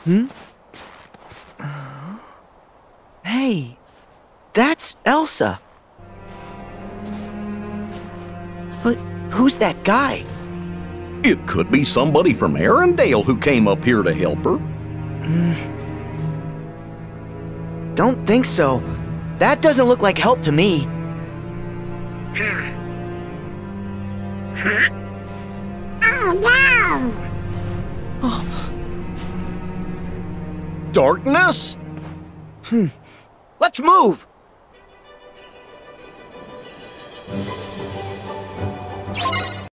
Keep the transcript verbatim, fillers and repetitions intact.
Hmm? Hey, that's Elsa. But who's that guy? It could be somebody from Arendelle who came up here to help her. Don't think so. That doesn't look like help to me. Oh no! Darkness? Hmm. Let's move!